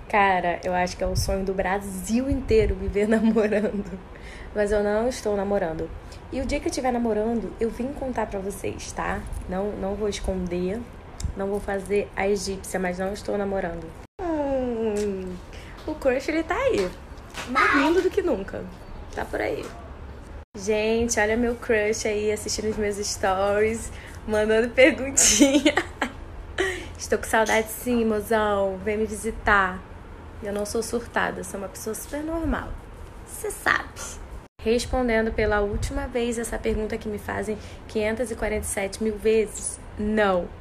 Cara, eu acho que é o sonho do Brasil inteiro viver namorando. Mas eu não estou namorando. E o dia que eu estiver namorando, eu vim contar pra vocês, tá? Não vou esconder. Não vou fazer a egípcia, mas não estou namorando. O crush, ele tá aí. Mais lindo do que nunca. Tá por aí. Gente, olha meu crush aí assistindo os meus stories, mandando perguntinha. Estou com saudade sim, mozão. Vem me visitar. Eu não sou surtada, sou uma pessoa super normal. Você sabe. Respondendo pela última vez essa pergunta que me fazem 547 mil vezes, não.